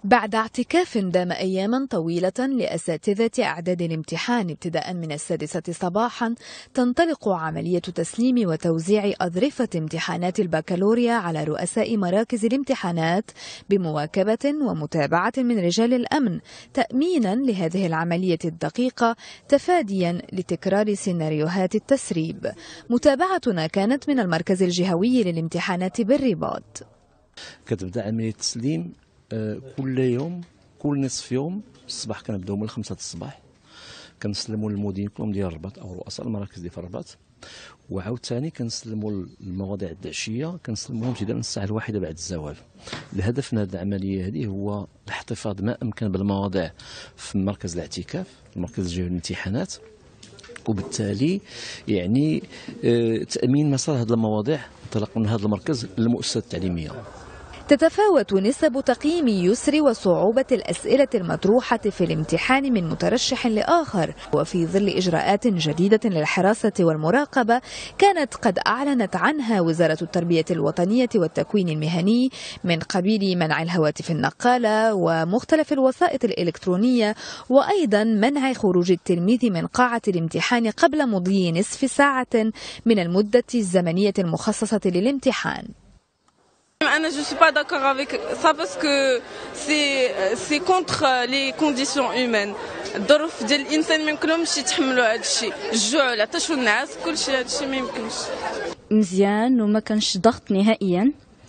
بعد اعتكاف دام أياما طويلة لأساتذة إعداد الامتحان ابتداء من 6 صباحا، تنطلق عملية تسليم وتوزيع أظرفة امتحانات البكالوريا على رؤساء مراكز الامتحانات بمواكبة ومتابعة من رجال الأمن، تأمينا لهذه العملية الدقيقة تفاديا لتكرار سيناريوهات التسريب. متابعتنا كانت من المركز الجهوي للامتحانات بالرباط. كتبدا عملية التسليم كل يوم، كل نصف يوم الصباح. كنبداو من 5 الصباح، كنسلموا للمديرين كلهم ديال الرباط او رؤساء المراكز ديال الرباط، وعاوتاني كنسلموا المواضيع العشيه، كنسلموهم ابتداء من الساعه 1 بعد الزوال. الهدف من هذه العمليه هذه هو الاحتفاظ ما امكن بالمواضيع في مركز الاعتكاف، المركز الجهوي للامتحانات، وبالتالي يعني تامين مسار هذه المواضيع انطلاقا من هذا المركز للمؤسسات التعليميه. تتفاوت نسب تقييم يسر وصعوبة الأسئلة المطروحة في الامتحان من مترشح لآخر، وفي ظل إجراءات جديدة للحراسة والمراقبة كانت قد أعلنت عنها وزارة التربية الوطنية والتكوين المهني، من قبيل منع الهواتف النقالة ومختلف الوسائط الإلكترونية، وأيضا منع خروج التلميذ من قاعة الامتحان قبل مضي نصف ساعة من المدة الزمنية المخصصة للامتحان. أنا je suis pas d'accord avec ça parce que c'est contre les conditions humaines. الظروف ديال الإنسان ما يمكنهمش يتحملوا هذا الشيء، الجوع، العطش والنعاس، كل شيء هذا الشيء ما يمكنش. مزيان وما كانش ضغط نهائيا،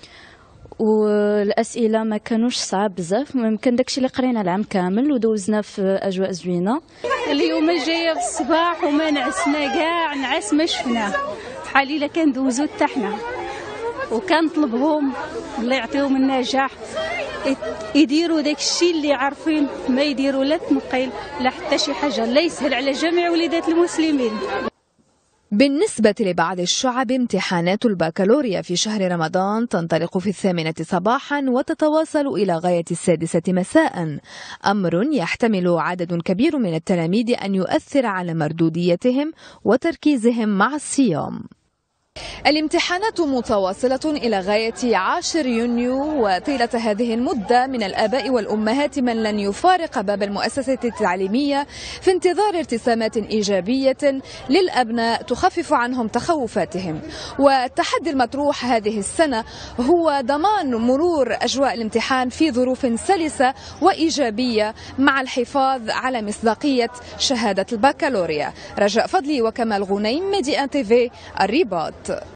والأسئلة ما كانوش صعاب بزاف، ممكن داكشي اللي قرينا العام كامل ودوزنا في أجواء زوينة. اليوم جاية في الصباح وما نعسنا كاع، نعاس ما شفناه بحال إلا كندوزو حتى حنا، وكنطلبهم الله يعطيهم النجاح يديروا داك الشيء اللي عارفين، ما يديروا لا تنقيل لا حتى شي حاجه، الله يسهل على جميع وليدات المسلمين. بالنسبة لبعض الشعب، امتحانات البكالوريا في شهر رمضان تنطلق في 8 صباحا وتتواصل إلى غاية 6 مساء، أمر يحتمل عدد كبير من التلاميذ أن يؤثر على مردوديتهم وتركيزهم مع الصيام. الامتحانات متواصلة إلى غاية 10 يونيو، وطيلة هذه المدة من الآباء والأمهات من لن يفارق باب المؤسسة التعليمية في انتظار ارتسامات إيجابية للأبناء تخفف عنهم تخوفاتهم. والتحدي المطروح هذه السنة هو ضمان مرور أجواء الامتحان في ظروف سلسة وإيجابية مع الحفاظ على مصداقية شهادة البكالوريا. رجاء فضلي وكمال غنيم، ميديا تي في، الرباط.